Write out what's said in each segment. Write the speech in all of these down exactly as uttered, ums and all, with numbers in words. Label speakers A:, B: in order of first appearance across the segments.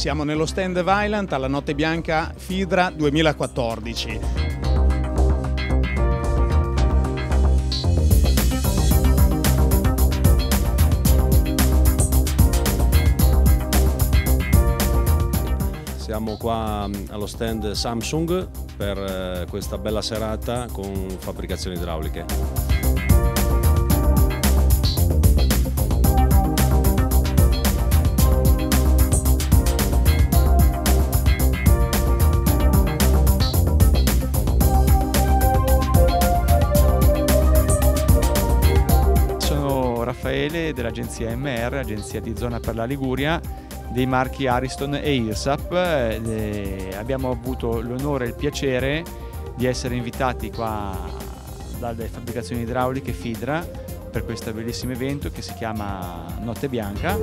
A: siamo nello stand Vaillant alla Notte Bianca Fidra duemilaquattordici.
B: Siamo qua allo stand Samsung per questa bella serata con fabbricazioni idrauliche.
C: Raffaele dell'agenzia M R, agenzia di zona per la Liguria, dei marchi Ariston e IRSAP. Eh, abbiamo avuto l'onore e il piacere di essere invitati qua dalle fabbricazioni idrauliche Fidra per questo bellissimo evento che si chiama Notte Bianca.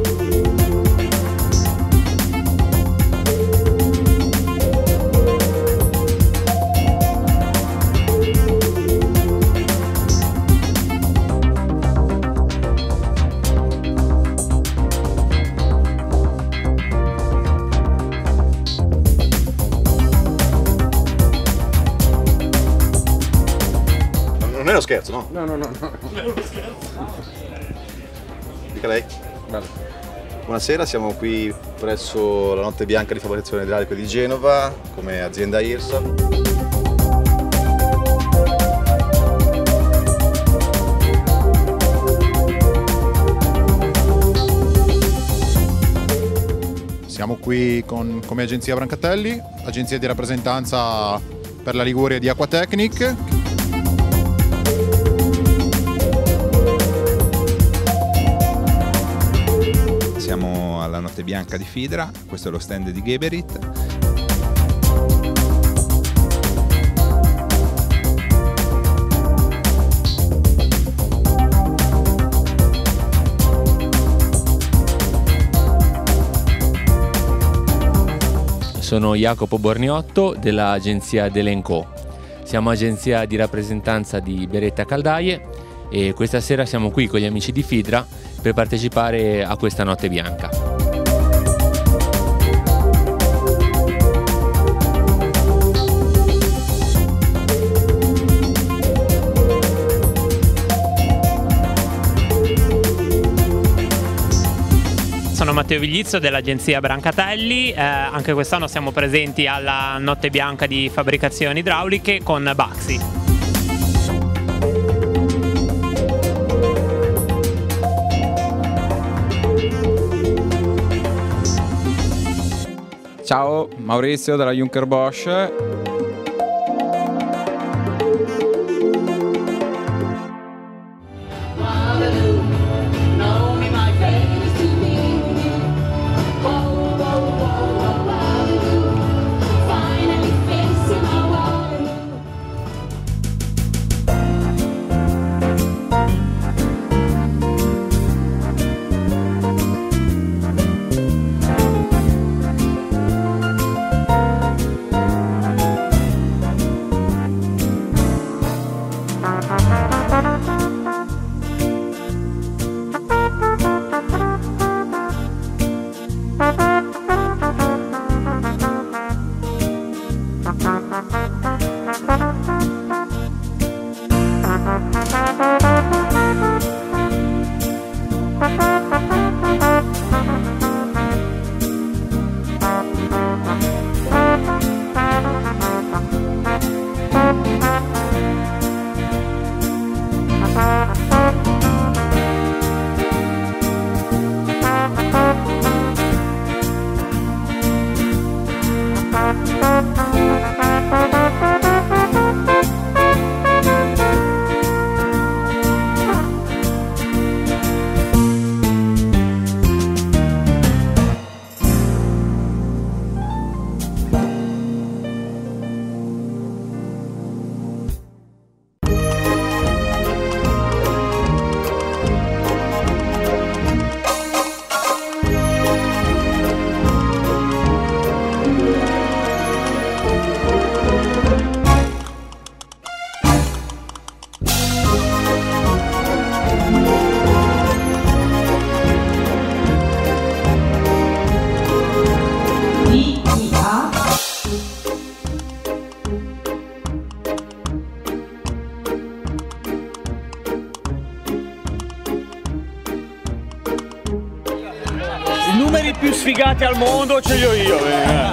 D: Non è uno scherzo, no?
E: No, no, no, no.
D: Non è uno scherzo. Dica lei.
E: Vale.
D: Buonasera, siamo qui presso la Notte Bianca di Fabbricazione Idraulica di Genova come azienda IRSAP.
F: Siamo qui con, come agenzia Brancatelli, agenzia di rappresentanza per la Liguria di Aquatechnic.
G: Siamo alla Notte Bianca di Fidra, questo è lo stand di Geberit.
H: Sono Jacopo Borniotto dell'agenzia Delenco. Siamo agenzia di rappresentanza di Beretta Caldaie e questa sera siamo qui con gli amici di Fidra per partecipare a questa Notte Bianca.
I: Sono Matteo Viglizzo dell'agenzia Brancatelli, eh, anche quest'anno siamo presenti alla Notte Bianca di Fabbricazioni Idrauliche con Baxi.
E: Ciao, Maurizio della Junker Bosch.
J: V I A.
K: I numeri più sfigati al mondo ce li ho io. Eh.